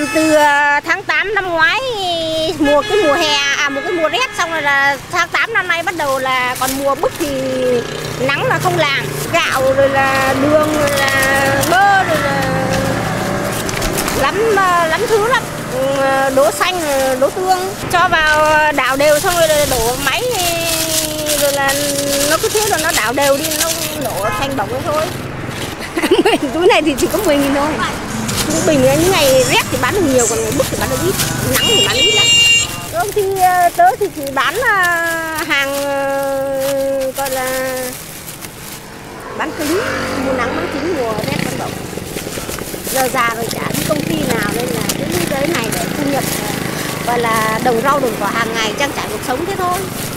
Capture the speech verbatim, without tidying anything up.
làm từ tháng tám năm ngoái, mùa cái mùa hè, à một cái mùa rét, xong rồi là tháng tám năm nay bắt đầu là còn mùa bức thì nắng là không làm. Gạo rồi là đường rồi là bơ rồi là lắm lắm thứ lắm. Đỗ xanh, đỗ tương cho vào đảo đều, xong rồi là đổ máy rồi là nó cứ thế rồi nó đảo đều đi, nó nổ thành bỏng thôi. Túi này thì chỉ có mười nghìn thôi. Bình những ngày rét thì bán được nhiều, còn ngày bức thì bán được ít, nắng thì bán ít lắm. Công ty tớ thì chỉ bán hàng gọi là bán kính, mùa nắng bán kính, mùa rét bán bỏng. Giờ già rồi chả đi công ty nào nên là cái cái này để thu nhập gọi là đồng rau đồng cỏ hàng ngày trang trải cuộc sống thế thôi.